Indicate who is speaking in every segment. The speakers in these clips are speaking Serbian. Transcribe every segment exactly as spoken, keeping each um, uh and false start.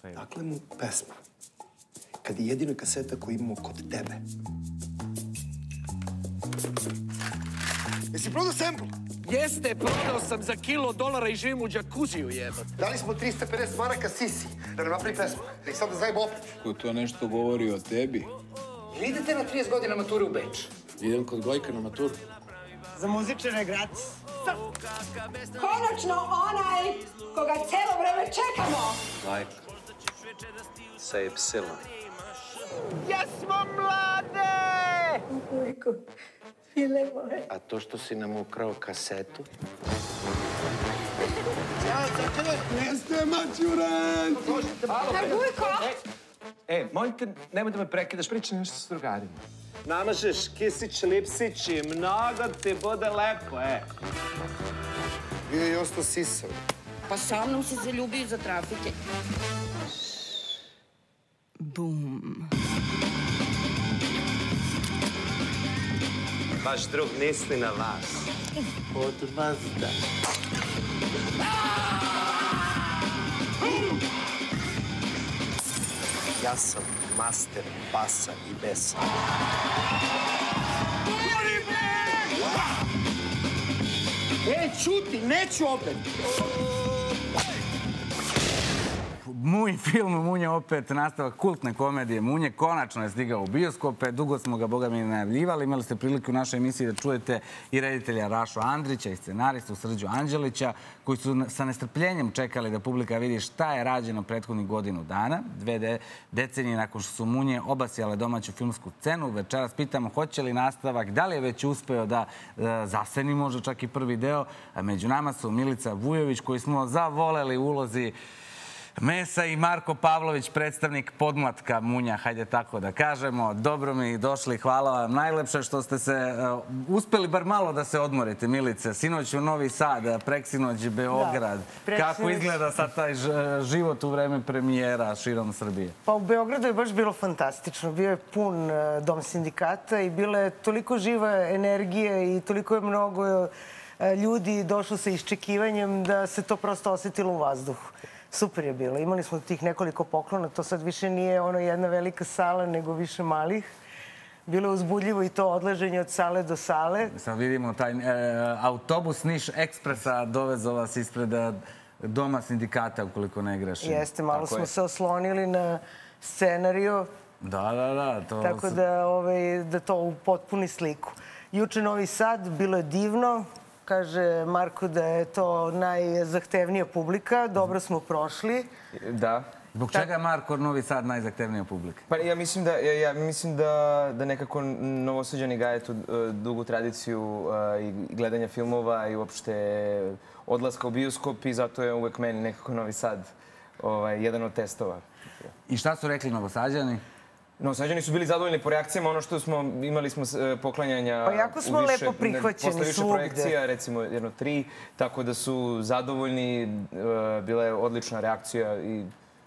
Speaker 1: Dakle mu pesma. Kad je jedina kaseta koju imamo kod tebe. Jesi prodao sample?
Speaker 2: Jeste, prodao sam za kilo dolara i živim u džakuziju, jebate.
Speaker 1: Dali smo trista pedeset maraka Sisi da nam napravi pesmu. Da ih sad da zajeba opet.
Speaker 3: Ko to nešto govori o tebi?
Speaker 1: Ili idete na trideset godina mature u Beč?
Speaker 3: Idem kod Gojka na maturu.
Speaker 4: Za muzičare gratis.
Speaker 5: Konačno onaj koga celo vreme čekamo!
Speaker 6: Gojko, sa Epsilon.
Speaker 4: Jesmo mlade!
Speaker 5: Gojko, file moje.
Speaker 6: A to što si nam ukrao kasetu?
Speaker 3: Jeste, mačuran!
Speaker 5: Gojko!
Speaker 2: E, molim te, nemoj da me prekidaš, pričam nešto s drugarima.
Speaker 6: Namažeš kisić, lipsić i mnogo ti bude lepo, e.
Speaker 1: Bio je ostao sisav.
Speaker 7: Pa sa mnom se zaljubio za trafike. Bum.
Speaker 6: Vaš drug misli na vas. Od vas da. Ja sam master basa i besa.
Speaker 4: E, čuti, neću opet!
Speaker 8: Munj film Munje opet, nastavak kultne komedije Munje, konačno je stigao u bioskope. Dugo smo ga, boga mi, najavljivali. Imali ste priliku u našoj emisiji da čujete i reditelja Rašu Andrića i scenaristu Srđu Anđelića, koji su sa nestrpljenjem čekali da publika vidi šta je rađeno prethodnih godinu dana. Dve decenije nakon što su Munje obasjale domaću filmsku scenu. Večeras pitamo hoće li nastavak, da li je već uspeo da zaseni možda čak i prvi deo. Među nama su Milica Vujović, koji smo zavoleli u ulozi Mesa, i Marko Pavlović, predstavnik podmlatka Munja, hajde tako da kažemo. Dobro mi došli, hvala vam. Najlepše što ste se uspeli bar malo da se odmorite, Milice. Sinoć u Novi Sad, preksinoć Beograd. Kako izgleda sad taj život u vreme premijera širom Srbije?
Speaker 4: Pa u Beogradu je baš bilo fantastično. Bio je pun Dom sindikata i bila je toliko živa energije i toliko je mnogo ljudi došlo sa iščekivanjem da se to prosto osetilo u vazduhu. Super je bilo. Imali smo tih nekoliko poklona. To sad više nije ono jedna velika sala, nego više malih. Bilo je uzbudljivo i to odlaženje od sale do sale.
Speaker 8: Sad vidimo taj autobus Niš Ekspresa dovezao vas ispred Doma sindikata, ukoliko ne grešim.
Speaker 4: Jeste, malo smo se oslonili na scenariju.
Speaker 8: Da, da, da.
Speaker 4: Tako da to upotpuni sliku. Juče Novi Sad, bilo je divno. Kaže Marko da je to najzahtevnija publika. Dobro smo prošli.
Speaker 9: Da.
Speaker 8: Zbog čega je Marko Novi Sad najzahtevnija publika?
Speaker 9: Pa ja mislim da, ja mislim da, da nekako Novosađani gaje tu dugu tradiciju i gledanja filmova i uopšte odlaska u bioskop i zato je uvek meni nekako Novi Sad jedan od testova.
Speaker 8: I šta su rekli Novosađani?
Speaker 9: Novosađani su bili zadovoljni po reakcijama, ono što smo imali smo poklanjanja...
Speaker 4: Pa jako smo lepo prihvaćeni
Speaker 9: posle više
Speaker 4: svugde.
Speaker 9: projekcija, recimo jedno tri, tako da su zadovoljni, bila je odlična reakcija i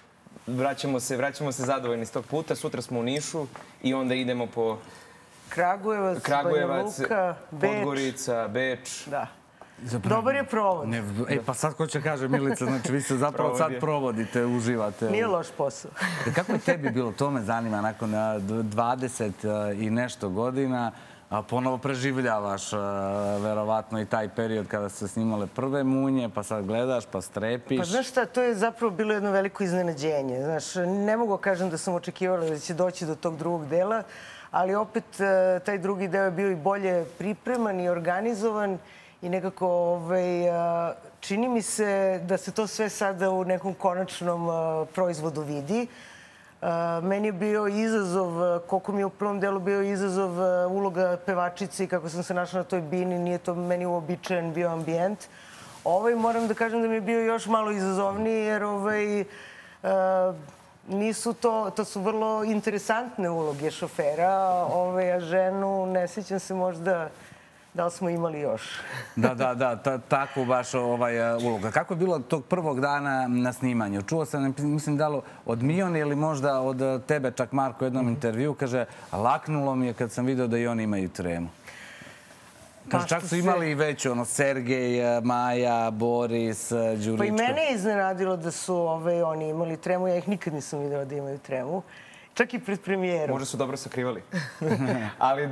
Speaker 9: vraćamo se, vraćamo se zadovoljni s tog puta. Sutra smo u Nišu i onda idemo po
Speaker 4: Kragujevac,
Speaker 9: Kragujevac,
Speaker 4: Banja Luka, Beč.
Speaker 9: Podgorica, Beč.
Speaker 4: Da. Dobar je provod.
Speaker 8: E, pa sad ko će kaže, Milica, znači vi se zapravo sad provodite, uživate.
Speaker 4: Nije loš posao.
Speaker 8: Kako je tebi bilo, to me zanima, nakon dvadeset i nešto godina, ponovo preživljavaš verovatno i taj period kada su se snimale prve Munje, pa sad gledaš, pa strepiš.
Speaker 4: Pa znaš šta, to je zapravo bilo jedno veliko iznenađenje. Znaš, ne mogu kažem da sam očekivala da će doći do tog drugog dela, ali opet taj drugi deo je bio i bolje pripreman i organizovan i nekako čini mi se da se to sve sada u nekom konačnom proizvodu vidi. Meni je bio izazov, koliko mi je u prvom delu bio izazov uloga pevačice i kako sam se našla na toj bini, nije to meni uobičajen bio ambijent. Ovaj moram da kažem da mi je bio još malo izazovniji jer nisu to, to su vrlo interesantne uloge šofera, a ženu ne sjećam se možda da li smo imali još.
Speaker 8: Da, da, da, tako baš uloga. Kako je bilo tog prvog dana na snimanju? Čuo sam, mislim, da li od Mijone ili možda od tebe, čak Marko u jednom intervju, kaže, laknulo mi je kad sam vidio da i oni imaju tremu. Kažu, čak su imali i već, ono, Sergej, Maja, Boris, Đuričko.
Speaker 4: Pa i mene je iznenadilo da su ove, oni imali tremu. Ja ih nikad nisam videla da imaju tremu. Čak i pred premijerom.
Speaker 9: Možda su dobro sakrivali. Ali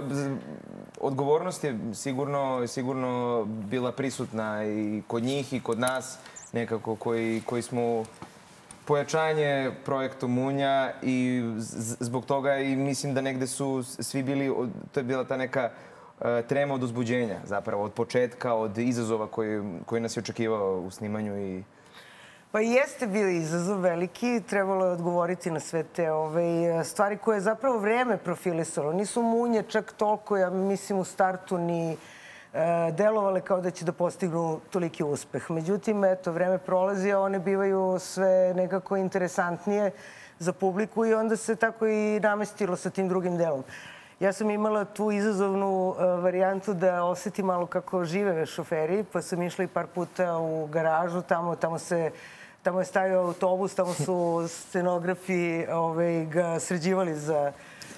Speaker 9: odgovornost je sigurno, sigurno bila prisutna i kod njih i kod nas, nekako koji, koji smo pojačanje projektu Munja i zbog toga i mislim da negde su svi bili, to je bila ta neka trema od uzbuđenja zapravo, od početka, od izazova koji, koji nas je očekivao u snimanju i...
Speaker 4: Pa i jeste bio izazov veliki, trebalo je odgovoriti na sve te ove, stvari koje je zapravo vreme profilisalo. Nisu Munje čak toliko, ja mislim, u startu ni e, delovale kao da će da postignu toliki uspeh. Međutim, eto, vreme prolazi, a one bivaju sve nekako interesantnije za publiku i onda se tako i namestilo sa tim drugim delom. Ja sam imala tu izazovnu uh, varijantu da osetim malo kako žive šoferi, pa sam išla i par puta u garažu, tamo, tamo se Tamo je stavio autobus, tamo su scenografi ovaj, ga sređivali za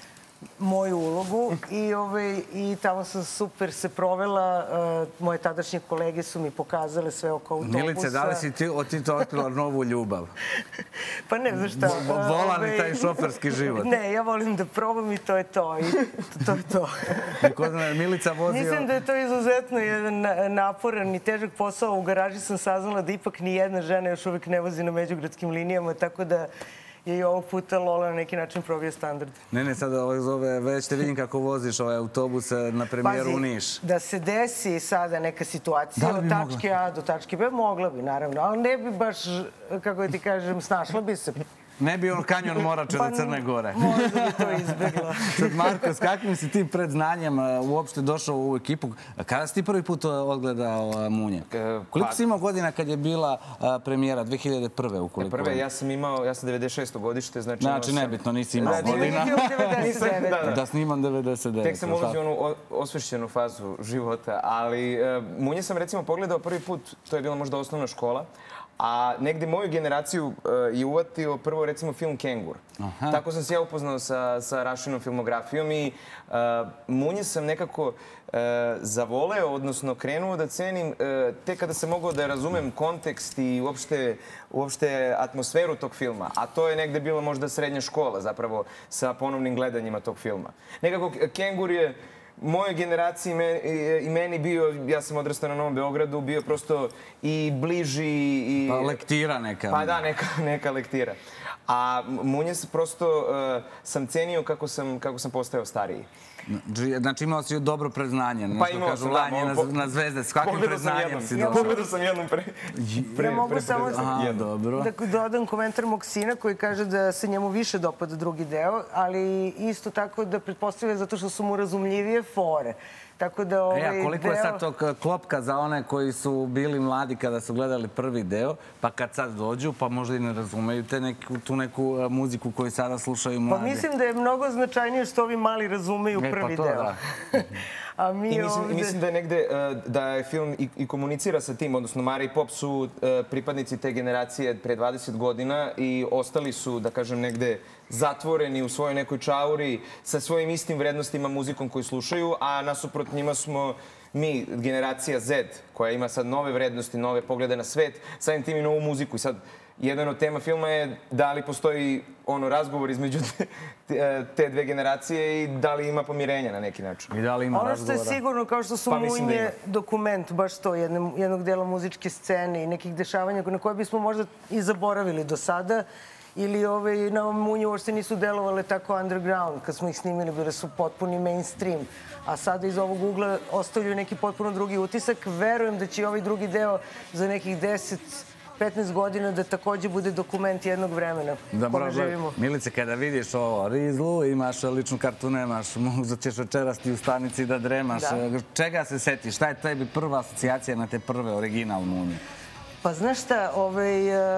Speaker 4: moju ulogu i, ovaj, i tamo sam super se provela. Uh, moje tadašnje kolege su mi pokazale sve oko autobusa.
Speaker 8: Milice, da li si ti, ti to otkrila novu ljubav?
Speaker 4: Pa ne znam šta.
Speaker 8: Volan i taj šoferski život.
Speaker 4: Ne, ja volim da probam i to je to. I to je to.
Speaker 8: Milica vozio...
Speaker 4: Mislim da je to izuzetno jedan naporan i težak posao. U garaži sam saznala da ipak ni jedna žena još uvijek ne vozi na međugradskim linijama, tako da je i ovog puta Lola na neki način probio standard.
Speaker 8: Ne, ne, sad ovaj zove, već te vidim kako voziš ovaj autobus na premijeru u Niš.
Speaker 4: Da se desi sada neka situacija od tačke A do tačke B, mogla bi, naravno, ali ne bi baš, kako ti kažem, snašla bi se.
Speaker 8: Ne bi on kanjon Morače do Crne Gore.
Speaker 4: Možda bi to izbjegla.
Speaker 8: Sad, Marko, s kakvim si ti pred znanjem uopšte došao u ekipu? Kada si ti prvi put odgledao Munje? Koliko si imao godina kad je bila premijera? dve hiljade prve ukoliko?
Speaker 9: Prve, ja sam imao, ja sam devedeset šesto godište, znači...
Speaker 8: Znači, nebitno, nisi imao godina. Da snimam devedeset devet.
Speaker 9: Tek sam ulazio u onu osvešćenu fazu života, ali Munje sam recimo pogledao prvi put, to je bila možda osnovna škola, a negde moju generaciju uh, je uvatio prvo recimo film Kengur. Aha. Tako sam se ja upoznao sa, sa Rašinom filmografijom i uh, Munje sam nekako uh, zavoleo, odnosno krenuo da cenim uh, tek kada sam mogao da razumem kontekst i uopšte, uopšte atmosferu tog filma. A to je negde bila možda srednja škola zapravo sa ponovnim gledanjima tog filma. Nekako Kengur je mojoj generaciji i meni bio, ja sam odrastao na Novom Beogradu, bio prosto i bliži i...
Speaker 8: Pa lektira neka.
Speaker 9: Pa da, neka, neka lektira. A Munje prosto uh, sam cenio kako sam, kako sam postao stariji.
Speaker 8: Znači imao si dobro predznanje.
Speaker 9: Pa imao sam, da.
Speaker 8: Na, na zvezde, s kakvim predznanjem si došao?
Speaker 9: Pogledao sam jednom pre...
Speaker 4: pre ja mogu samo
Speaker 8: Aha, dobro.
Speaker 4: da dodam komentar mog sina koji kaže da se njemu više dopada drugi deo, ali isto tako da pretpostavlja zato što su mu razumljivije fore. Tako da ovaj
Speaker 8: deo... E, a koliko je sad to klopka za one koji su bili mladi kada su gledali prvi deo, pa kad sad dođu, pa možda i ne razumeju te neku, tu neku muziku koju sada slušaju mlade?
Speaker 4: Pa mislim da je mnogo značajnije što ovi mali razumeju prvi deo. E, pa to da. A mi
Speaker 9: I mislim,
Speaker 4: ovde...
Speaker 9: mislim da je negde da je film i, i komunicira sa tim, odnosno Mara i Pop su pripadnici te generacije pre dvadeset godina i ostali su, da kažem, negde zatvoreni u svojoj nekoj čauri sa svojim istim vrednostima muzikom koju slušaju, a nasuprot njima smo mi, generacija Z, koja ima sad nove vrednosti, nove poglede na svet, samim tim i novu muziku. I sad, jedan od tema filma je da li postoji ono razgovor između te, te dve generacije i da li ima pomirenja na neki način.
Speaker 8: I da li ima
Speaker 4: ono
Speaker 8: razgovora?
Speaker 4: što je sigurno, kao što su pa Munje dokument, baš to, jedne, jednog dela muzičke scene i nekih dešavanja na koje bismo možda i zaboravili do sada, ili ove, na Munje uopšte nisu delovale tako underground. Kad smo ih snimili, bile su potpuni mainstream. A sada iz ovog ugla ostavljaju neki potpuno drugi utisak. Verujem da će ovaj drugi deo za nekih deset petnaest godina da takođe bude dokument jednog vremena kome živimo.
Speaker 8: Milice, kada vidiš ovo Rizlu, imaš ličnu kartu, nemaš, možda ćeš večerasti u stanici da dremaš. Da. Čega se setiš? Šta je tebi prva asocijacija na te prve original Munje?
Speaker 4: Pa znaš šta, ovaj,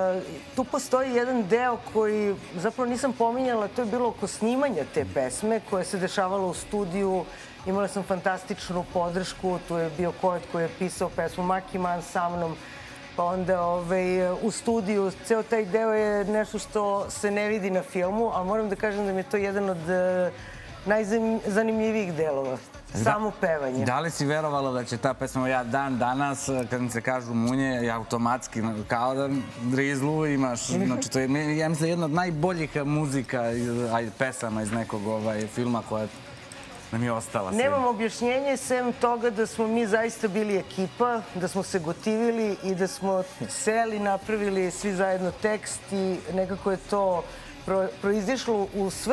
Speaker 4: tu postoji jedan deo koji zapravo nisam pominjala, to je bilo oko snimanja te pesme koje se dešavalo u studiju. Imala sam fantastičnu podršku, tu je bio Koet koji je pisao pesmu Maki Man sa mnom. Pa onda ovaj, u studiju, ceo taj deo je nešto što se ne vidi na filmu, a moram da kažem da mi je to jedan od najzanimljivijih delova. Samo pevanje.
Speaker 8: Da li si verovala da će ta pesma ja dan danas, kad mi se kažu munje, ja automatski kao da rizlu imaš, znači to je, ja mislim, jedna od najboljih muzika, ajde, pesama iz nekog filma koja nam je ostala.
Speaker 4: Nemam objašnjenje, sem toga da smo mi zaista bili ekipa, da smo se gotivili i da smo seli, napravili svi zajedno tekst i nekako je to proizišlo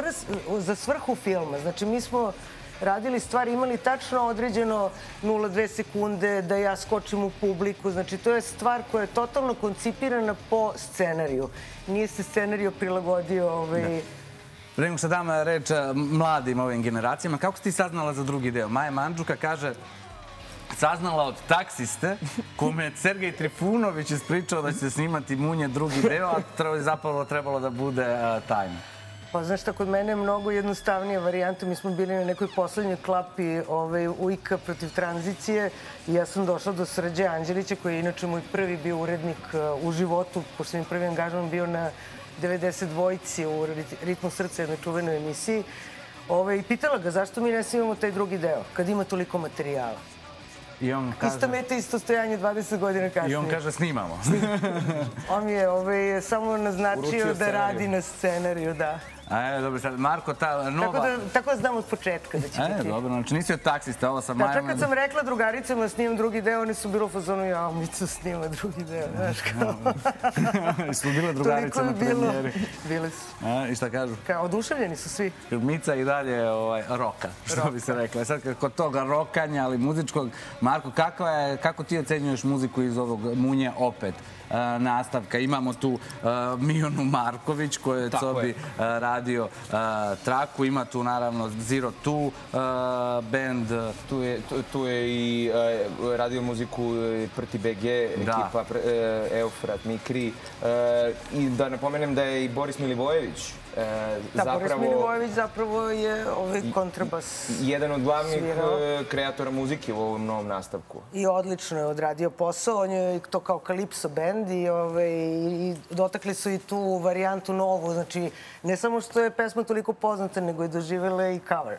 Speaker 4: za svrhu filma. Znači, mi smo radili stvari, imali tačno određeno nula zarez dve sekunde da ja skočim u publiku. Znači, to je stvar koja je totalno koncipirana po scenariju. Nije se scenario prilagodio...
Speaker 8: Pre nego što dam reč mladim ovim generacijama, kako si ti saznala za drugi deo? Maja Mandžuka kaže, saznala od taksiste kome je Sergej Trifunović ispričao da će se snimati Munje drugi deo, a zapravo trebalo da bude tajna.
Speaker 4: Pa znaš šta, kod mene je mnogo jednostavnija varijanta. Mi smo bili na nekoj poslednjoj klapi U I K protiv tranzicije i ja sam došla do Srđe Anđelića, koji je inače moj prvi bio urednik u životu, pošto mi prvi angažman bio na devedeset dvojci u Ritmu srca, jednoj čuvenoj emisiji. I pitala ga zašto mi ne snimamo taj drugi deo, kad ima toliko materijala. Isto meta, isto stojanje dvadeset godina kasnije.
Speaker 8: I on kaže snimamo.
Speaker 4: On mi je samo naznačio da radi na scenariju, da.
Speaker 8: E, dobro, sad, Marko, ta nova...
Speaker 4: Tako znam od početka da će biti.
Speaker 8: E, dobro, znači nisi od taksista, ovo sa Majama...
Speaker 4: Da, čak kad sam rekla drugaricama da snimam drugi deo, oni su bilo u fazonu, ja, Mica snima drugi deo, znaš kao...
Speaker 8: Su bile drugarice na premijeri?
Speaker 4: Bile su.
Speaker 8: I šta kažu?
Speaker 4: Oduševljeni su svi.
Speaker 8: Mica i dalje roka, što bi se rekla. Sad, kod toga rokanja, ali muzičkog, Marko, kako ti ocenjuješ muziku iz ovog Munje opet? Nastavka. Imamo tu Mionu Marković koja je Cobi radio traku. Ima tu naravno Zero Two band.
Speaker 9: Tu je i radio muziku Prti B G, ekipa Eufrat, Mikri. I da napomenem da je i Boris Milivojević.
Speaker 4: Da, Boris Milivojević zapravo je kontrabas.
Speaker 9: Jedan od glavnih kreatora muzike u ovom novom nastavku.
Speaker 4: I odlično je odradio posao. On je to kao Kalipso band i dotakli su i tu varijantu novu. Znači, ne samo što je pesma toliko poznata, nego je doživjela i cover.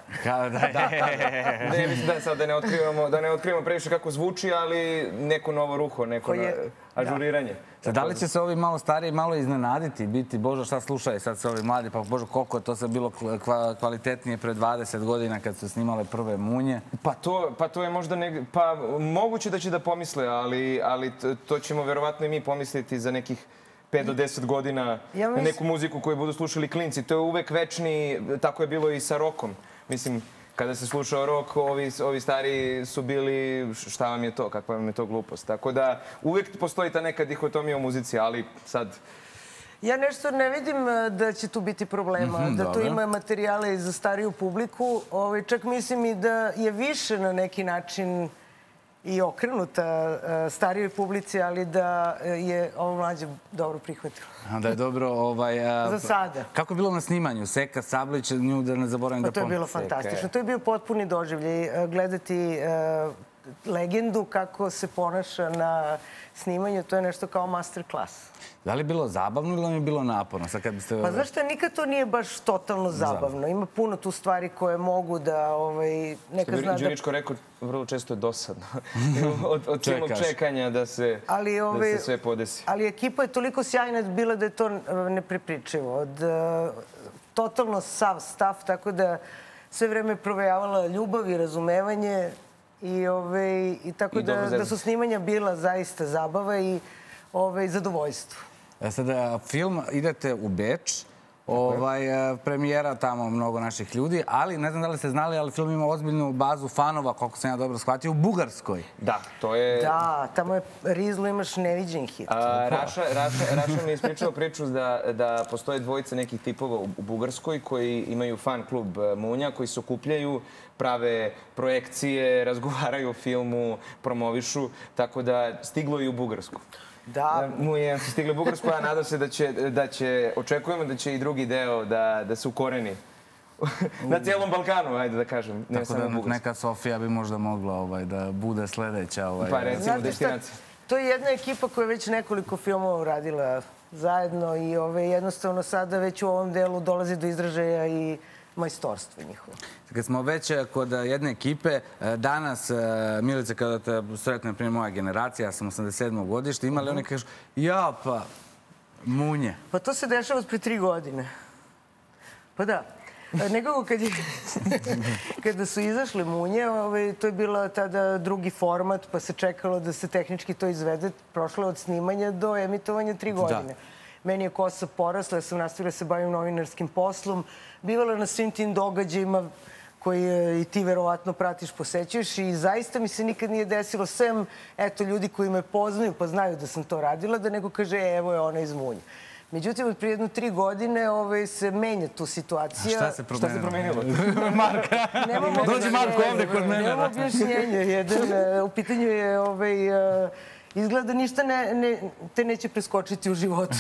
Speaker 9: Ne, mislim da sad da ne otkrivamo previše kako zvuči, ali neko novo ruho, neko ažuriranje.
Speaker 8: Da li će se ovi malo stariji malo iznenaditi, biti, Bože, šta slušaj sad se ovi mladi, pa Bože, koliko je to sve bilo kvalitetnije pre dvadeset godina kad su snimale prve Munje?
Speaker 9: Pa to je možda, pa moguće da će da pomisle, ali to ćemo verovatno i mi pomisliti za nekih pet do deset godina na neku muziku koju budu slušali klinci. To je uvek večni, tako je bilo i sa rokom. Mislim, kada se slušao rok, ovi stariji su bili, šta vam je to, kakva vam je to glupost. Tako da uvijek postoji ta neka dihotomija u muzici, ali sad...
Speaker 4: Ja nešto ne vidim da će tu biti problema, da tu ima materijale za stariju publiku. Čak mislim i da je više na neki način i okrenuta starijoj publici, ali da je ovo mlađe dobro prihvatilo.
Speaker 8: Da je dobro...
Speaker 4: Za sada.
Speaker 8: Kako je bilo na snimanju? Seka Sablić, nju da ne zaboravim da
Speaker 4: pomenu. To je bilo fantastično. To je bio potpuni doživljaj. Gledati legendu kako se ponaša na snimanju, to je nešto kao master class.
Speaker 8: Da li je bilo zabavno ili vam je bilo naporno?
Speaker 4: Pa znaš šta, nikad to nije baš totalno zabavno. Ima puno tu stvari koje mogu da...
Speaker 9: Što bi Đuričko rekao, vrlo često je dosadno. Od cijelog čekanja da se sve podesi.
Speaker 4: Ali ekipa je toliko sjajna bila da je to neprepričivo. Totalno sav stav, tako da sve vreme provejavala ljubav i razumevanje i tako da su snimanja bila zaista zabava i zadovoljstvo.
Speaker 8: Sada, film, idete u Beč, premijera tamo mnogo naših ljudi, ali ne znam da li ste znali, ali film ima ozbiljnu bazu fanova, koliko sam ja dobro shvatio, u Bugarskoj.
Speaker 9: Da, to je...
Speaker 4: Da, tamo je Rizlo, imaš neviđen hit.
Speaker 9: Raša mi je ispričao priču da postoje dvojica nekih tipova u Bugarskoj koji imaju fan klub Munja, koji se okupljaju, prave projekcije, razgovaraju o filmu, promovišu, tako da stiglo i u Bugarsku.
Speaker 4: Da.
Speaker 9: Mu je stiglo u Bugarsku, a nadam se da će, očekujemo da će i drugi deo da se ukoreni na cijelom Balkanu, ajde da kažem.
Speaker 8: Tako da neka Sofija bi možda mogla da bude sledeća.
Speaker 9: Pa recimo destinacija.
Speaker 4: To je jedna ekipa koja je već nekoliko filmova uradila zajedno i jednostavno sada već u ovom delu dolazi do izražaja i majstorstvo njihovo.
Speaker 8: Kad smo već kod jedne ekipe, danas, Milice, kada te sretne, na primjer, moja generacija, ja sam osamdeset sedmog godište, imali oni kažu, ja pa, Munje.
Speaker 4: Pa to se dešava pre tri godine. Pa da. Nekako kad je, kada su izašle Munje, ovaj, to je bila tada drugi format, pa se čekalo da se tehnički to izvede. Prošlo je od snimanja do emitovanja tri godine. Da. Meni je kosa porasla, ja sam nastavila da se bavim novinarskim poslom. Bivala na svim tim događajima koji i ti verovatno pratiš, posećuješ i zaista mi se nikad nije desilo, sem eto ljudi koji me poznaju pa znaju da sam to radila, da neko kaže e, evo je ona iz Munje. Međutim, od prije jedno tri godine ovaj, se menja tu situacija.
Speaker 8: A šta se promenilo?
Speaker 9: Šta se promenilo?
Speaker 8: Marka! Dođi Marko ovde kod mene.
Speaker 4: Nemamo objašnjenje. Jedan, u pitanju je ovaj, izgleda ništa ne, ne, te neće preskočiti u životu.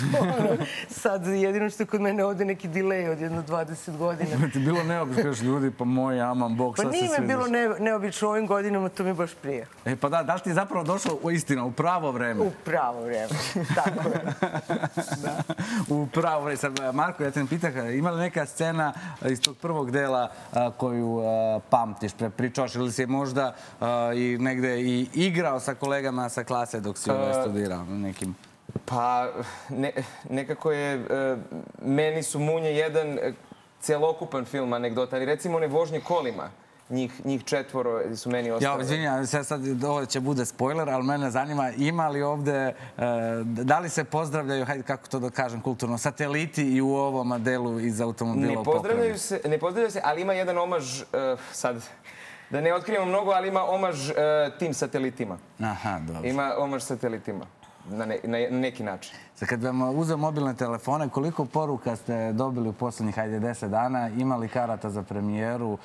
Speaker 4: Sad jedino što je kod mene ovde neki delay od jedno dvadeset godina.
Speaker 8: Ti bilo neobično, kažeš ljudi, pa moj aman, Bog, šta se sviđaš?
Speaker 4: Pa nije me bilo ne, neobično ovim godinama, to mi baš prije.
Speaker 8: E pa da, da li ti zapravo došlo u istina, u pravo vreme?
Speaker 4: U pravo vreme, tako je.
Speaker 8: Da. U pravo vreme. Sad, Marko, ja te pitah, ima li neka scena iz tog prvog dela a, koju a, pamtiš, prepričaš ili si možda a, i negde i igrao sa kolegama sa klase dok si ovaj studirao nekim?
Speaker 9: Pa, ne, nekako je, e, meni su Munje jedan celokupan film, anegdota, ali recimo one vožnje kolima, njih, njih četvoro su meni ostale.
Speaker 8: Ja, izvinjam, sad ovo će bude spoiler, ali mene zanima, ima li ovde, e, da li se pozdravljaju, hajde kako to da kažem kulturno, sateliti i u ovom delu iz automobila u
Speaker 9: popravljanju? Ne pozdravljaju se, ali ima jedan omaž, e, sad, da ne otkrivamo mnogo, ali ima omaž uh, tim satelitima.
Speaker 8: Aha, dobro.
Speaker 9: Ima omaž satelitima, na, ne, na neki način.
Speaker 8: Sad, kad vam uzeo mobilne telefone, koliko poruka ste dobili u poslednjih, hajde, deset dana? Imali karata za premijeru, uh,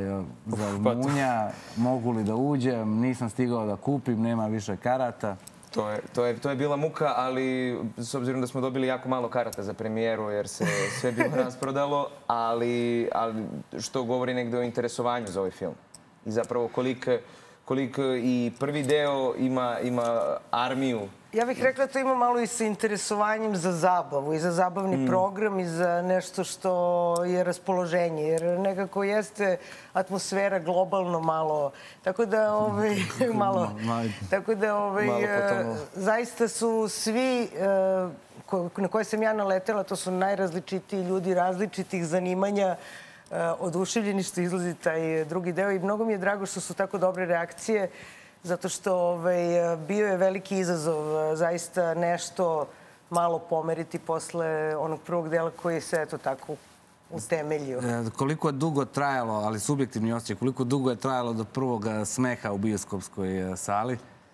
Speaker 8: za Munja? Mogu li da uđem? Nisam stigao da kupim, nema više karata.
Speaker 9: To je, to je, to je bila muka, ali s obzirom da smo dobili jako malo karata za premijeru, jer se sve bilo rasprodalo, ali, ali što govori negde o interesovanju za ovaj film. I zapravo koliko, koliko i prvi deo ima, ima armiju.
Speaker 4: Ja bih rekla da to ima malo i sa interesovanjem za zabavu i za zabavni mm. program i za nešto što je raspoloženje. Jer nekako jeste atmosfera globalno malo. Tako da, ovaj, malo, tako da ovaj, zaista su svi na koje sam ja naletela, to su najrazličitiji ljudi različitih zanimanja, oduševljeni što izlazi taj drugi deo i mnogo mi je drago što su tako dobre reakcije, zato što ovaj, bio je veliki izazov zaista nešto malo pomeriti posle onog prvog dela koji se eto tako utemeljio.
Speaker 8: E, koliko je dugo trajalo, ali subjektivni osjećaj, koliko dugo je trajalo do prvog smeha u bioskopskoj sali?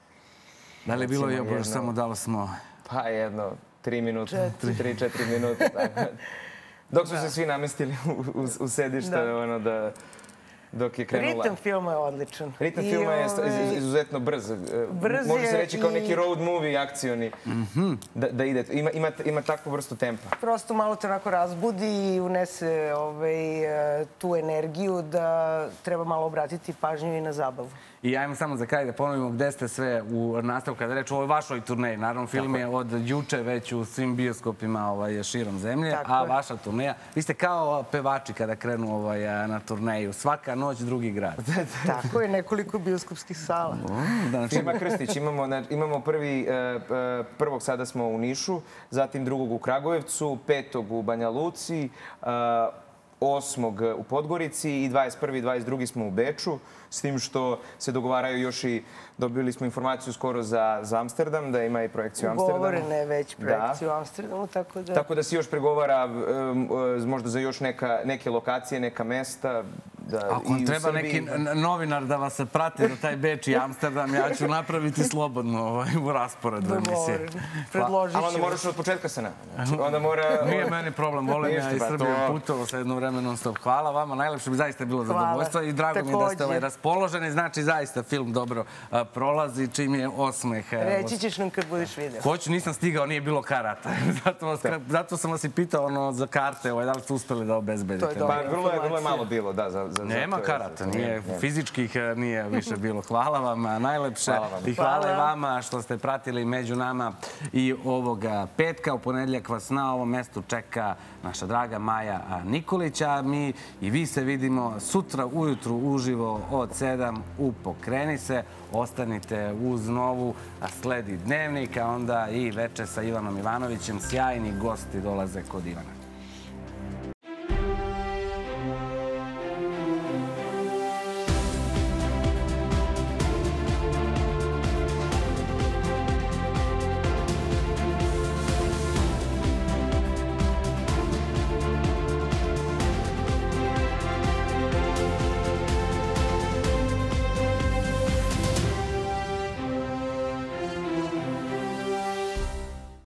Speaker 8: Da li je bilo i obož samo da li smo...
Speaker 9: Pa jedno, tri minuta, tri, četiri minuta, tako. Dok su se svi namestili u, u, u sedište, ono da... Dok je krenula...
Speaker 4: Ritam filma je odličan.
Speaker 9: Ritam filma je izuzetno brz. Brz Može se reći kao neki road movie akcioni da, da ide. Ima, ima, ima takvu vrstu tempa.
Speaker 4: Prosto malo te onako razbudi i unese ovaj, tu energiju da treba malo obratiti pažnju i na zabavu.
Speaker 8: I ajmo samo za kraj da ponovimo gde ste sve u nastavu kada reč o ovoj vašoj turneji. Naravno, film je od juče već u svim bioskopima ovaj, širom zemlje, Tako a je. vaša turneja. Vi ste kao pevači kada krenu ovaj, na turneju. Svaka noć drugi grad.
Speaker 4: Tako je, nekoliko bioskopskih sala.
Speaker 9: Firma Krstić, imamo, imamo prvi, prvog sada smo u Nišu, zatim drugog u Kragujevcu, petog u Banja Luci, osmog u Podgorici i dvadeset prvi i dvadeset drugi smo u Beču, s tim što se dogovaraju još i, dobili smo informaciju skoro za, za Amsterdam, da ima i projekciju u Amsterdamu.
Speaker 4: Ugovorena je već projekciju u Amsterdamu, tako da...
Speaker 9: Tako da se još pregovara um, možda za još neka, neke lokacije, neka mesta. Da,
Speaker 8: Ako vam treba neki novinar da vas prati za taj Beč i Amsterdam, ja ću napraviti slobodno ovaj, u rasporedu emisije.
Speaker 4: Predložit ću.
Speaker 9: Ali onda moraš od početka se ne. Znači, onda mora...
Speaker 8: Nije meni problem, volim ja iz Srbije putovo sa jedno vreme non stop. Hvala vama, najlepše bi zaista bilo zadovoljstvo i drago mi je da ste ovaj raspoloženi. Znači, zaista film dobro prolazi, čim je osmeh.
Speaker 4: Reći ćeš nam kad budeš video.
Speaker 8: Hoću, nisam stigao, nije bilo karata. Zato, vas, zato sam vas i pitao ono, za karte, ovaj, da li ste uspeli da obezbedite.
Speaker 9: Pa vrlo je, vrlo je malo bilo, da, za za-
Speaker 8: Nema
Speaker 9: zato je-
Speaker 8: karata, nije, fizičkih eh, nije više bilo. Hvala vam eh, najlepše
Speaker 9: Hvala vam.
Speaker 8: i hvala
Speaker 4: Hvala.
Speaker 8: i vama što ste pratili Među nama i ovoga petka. U ponedeljak vas na ovom mestu čeka naša draga Maja Nikolića. Mi i vi se vidimo sutra ujutru uživo od sedam u Pokreni se. Ostanite uz Novu, a sledi Dnevnik, a onda i veče sa Ivanom Ivanovićem. Sjajni gosti dolaze kod Ivana.